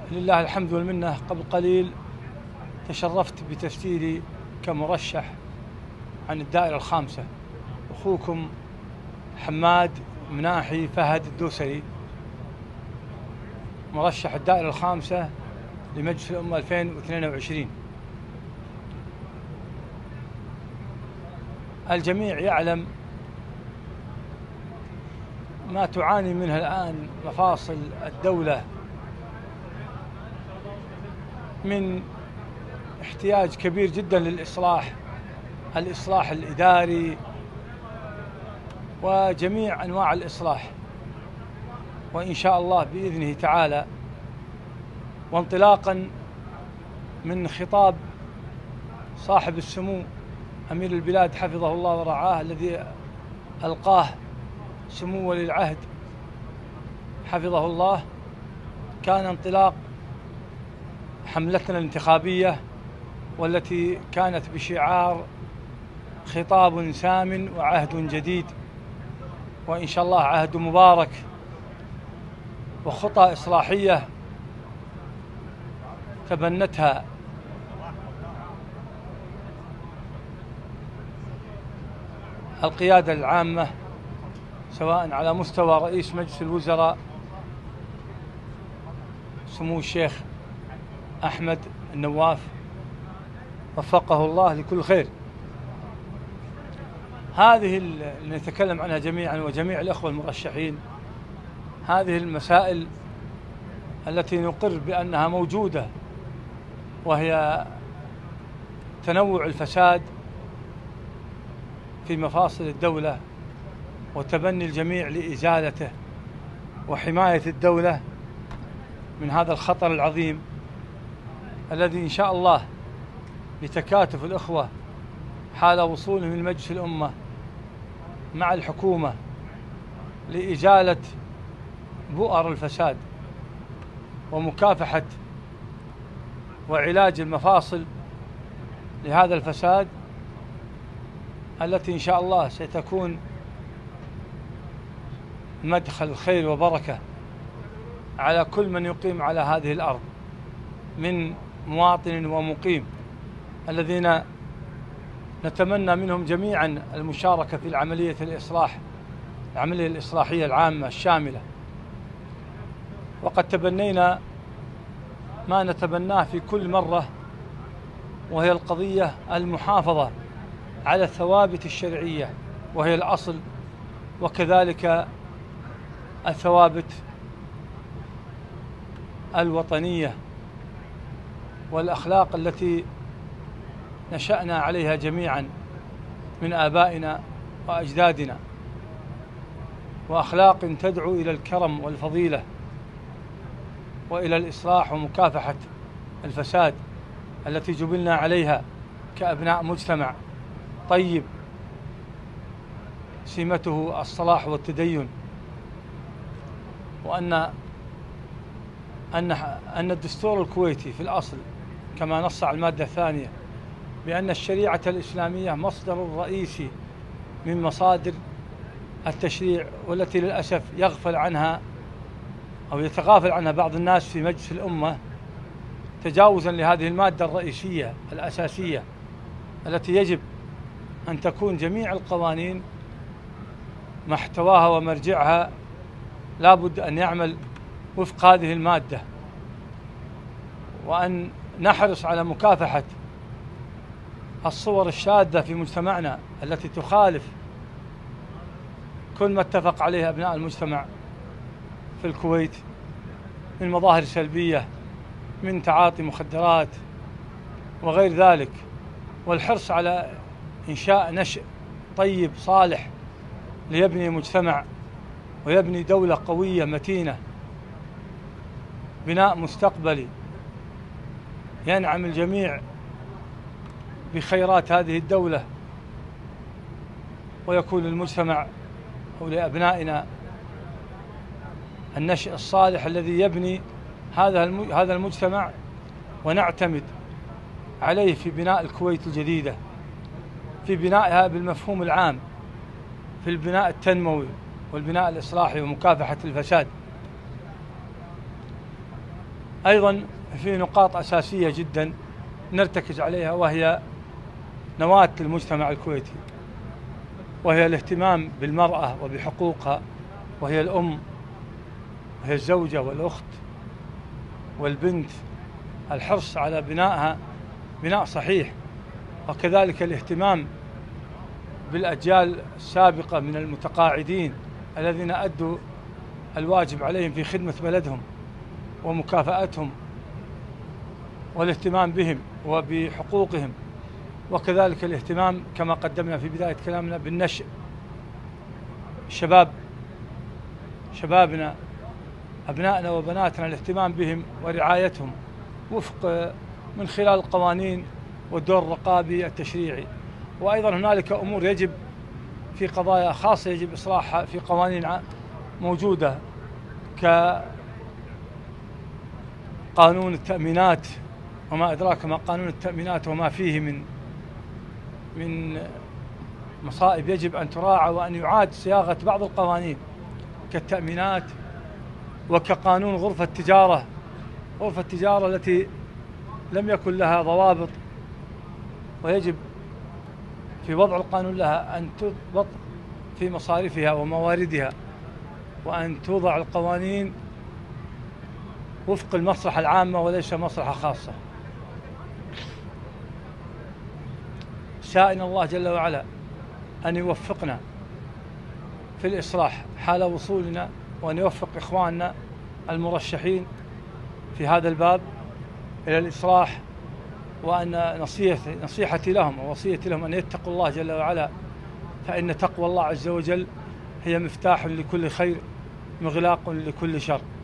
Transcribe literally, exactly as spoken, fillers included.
لله الحمد والمنة. قبل قليل تشرفت بتسجيلي كمرشح عن الدائرة الخامسة، أخوكم حماد مناحي فهد الدوسري، مرشح الدائرة الخامسة لمجلس الأمة ألفين واثنين وعشرين. الجميع يعلم ما تعاني منها الآن مفاصل الدولة من احتياج كبير جدا للإصلاح، الإصلاح الإداري وجميع أنواع الإصلاح. وإن شاء الله بإذنه تعالى، وانطلاقا من خطاب صاحب السمو أمير البلاد حفظه الله ورعاه الذي ألقاه سمو ولي العهد حفظه الله، كان انطلاق حملتنا الانتخابية والتي كانت بشعار خطاب سام وعهد جديد، وإن شاء الله عهد مبارك وخطى إصلاحية تبنتها القيادة العامة، سواء على مستوى رئيس مجلس الوزراء سمو الشيخ أحمد النواف وفقه الله لكل خير. هذه اللي نتكلم عنها جميعا وجميع الأخوة المرشحين، هذه المسائل التي نقر بأنها موجودة، وهي تنوع الفساد في مفاصل الدولة وتبني الجميع لإزالته وحماية الدولة من هذا الخطر العظيم الذي إن شاء الله بتكاتف الأخوة حال وصولهم إلى مجلس الأمة مع الحكومة لإزالة بؤر الفساد ومكافحة وعلاج المفاصل لهذا الفساد، التي إن شاء الله ستكون مدخل خير وبركة على كل من يقيم على هذه الأرض من مواطن ومقيم، الذين نتمنى منهم جميعا المشاركة في العملية الإصلاح العملية الإصلاحية العامة الشاملة. وقد تبنينا ما نتبناه في كل مرة، وهي القضية المحافظة على الثوابت الشرعية وهي الأصل، وكذلك الثوابت الوطنية والأخلاق التي نشأنا عليها جميعا من آبائنا وأجدادنا، وأخلاق تدعو إلى الكرم والفضيلة وإلى الإصلاح ومكافحة الفساد التي جبلنا عليها كأبناء مجتمع طيب سمته الصلاح والتدين. وأن أن أن الدستور الكويتي في الأصل كما نص على المادة الثانية بأن الشريعة الإسلامية مصدر رئيسي من مصادر التشريع، والتي للأسف يغفل عنها أو يتغافل عنها بعض الناس في مجلس الأمة تجاوزا لهذه المادة الرئيسية الأساسية التي يجب أن تكون جميع القوانين محتواها ومرجعها لا بد أن يعمل وفق هذه المادة، وأن نحرص على مكافحة الصور الشاذة في مجتمعنا التي تخالف كل ما اتفق عليه أبناء المجتمع في الكويت من مظاهر سلبية، من تعاطي مخدرات وغير ذلك، والحرص على إنشاء نشء طيب صالح ليبني مجتمع ويبني دولة قوية متينة، بناء مستقبلي ينعم الجميع بخيرات هذه الدولة، ويكون للمجتمع أو لأبنائنا النشء الصالح الذي يبني هذا هذا المجتمع، ونعتمد عليه في بناء الكويت الجديدة، في بنائها بالمفهوم العام، في البناء التنموي،،، والبناء الإصلاحي ومكافحة الفساد. أيضا في نقاط أساسية جدا نرتكز عليها، وهي نواة المجتمع الكويتي، وهي الاهتمام بالمرأة وبحقوقها، وهي الأم، وهي الزوجة والأخت والبنت، الحرص على بنائها بناء صحيح، وكذلك الاهتمام بالأجيال السابقة من المتقاعدين الذين أدوا الواجب عليهم في خدمة بلدهم ومكافأتهم والاهتمام بهم وبحقوقهم، وكذلك الاهتمام كما قدمنا في بداية كلامنا بالنشء، شباب شبابنا أبنائنا وبناتنا الاهتمام بهم ورعايتهم وفق من خلال القوانين والدور الرقابي التشريعي. وأيضا هنالك أمور يجب في قضايا خاصة يجب إصلاحها في قوانين موجودة، كقانون التأمينات وما أدراك ما قانون التأمينات وما فيه من من مصائب يجب أن تراعى، وأن يعاد صياغة بعض القوانين كالتأمينات، وكقانون غرفة التجارة غرفة التجارة التي لم يكن لها ضوابط، ويجب في وضع القانون لها أن تضبط في مصارفها ومواردها، وأن توضع القوانين وفق المصلحة العامة وليس مصلحة خاصة. سائل الله جل وعلا أن يوفقنا في الإصلاح حال وصولنا، وأن يوفق إخواننا المرشحين في هذا الباب إلى الإصلاح، وأن نصيحتي, نصيحتي لهم ووصيتي لهم أن يتقوا الله جل وعلا، فإن تقوى الله عز وجل هي مفتاح لكل خير مغلاق لكل شر.